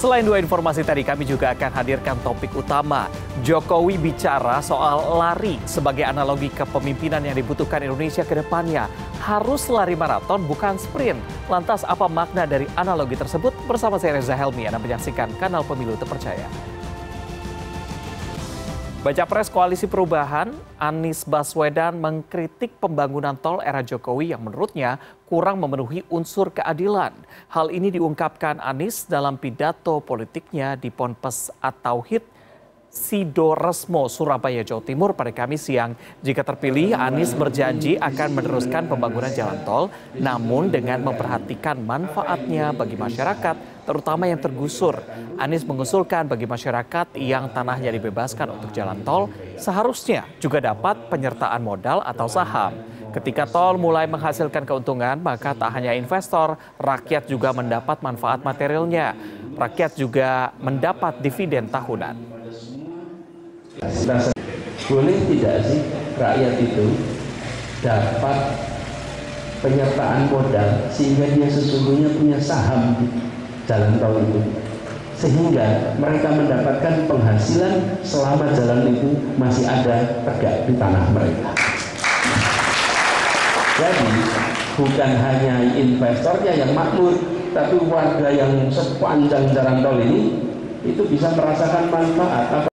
Selain dua informasi tadi, kami juga akan hadirkan topik utama. Jokowi bicara soal lari sebagai analogi kepemimpinan yang dibutuhkan Indonesia ke depannya. Harus lari maraton, bukan sprint. Lantas apa makna dari analogi tersebut? Bersama saya Reza Helmi, Anda menyaksikan Kanal Pemilu Terpercaya. Baca Pres Koalisi Perubahan, Anies Baswedan mengkritik pembangunan tol era Jokowi yang menurutnya kurang memenuhi unsur keadilan. Hal ini diungkapkan Anies dalam pidato politiknya di Ponpes At-Tauhid Sidoresmo, Surabaya, Jawa Timur pada Kamis siang. Jika terpilih, Anies berjanji akan meneruskan pembangunan jalan tol, namun dengan memperhatikan manfaatnya bagi masyarakat, terutama yang tergusur. Anies mengusulkan bagi masyarakat yang tanahnya dibebaskan untuk jalan tol, seharusnya juga dapat penyertaan modal atau saham. Ketika tol mulai menghasilkan keuntungan, maka tak hanya investor, rakyat juga mendapat manfaat materialnya. Rakyat juga mendapat dividen tahunan. Boleh tidak sih rakyat itu dapat penyertaan modal sehingga dia sesungguhnya punya saham di jalan tol itu, sehingga mereka mendapatkan penghasilan selama jalan itu masih ada tegak di tanah mereka. Jadi bukan hanya investornya yang makmur, tapi warga yang sepanjang jalan tol ini itu bisa merasakan manfaat.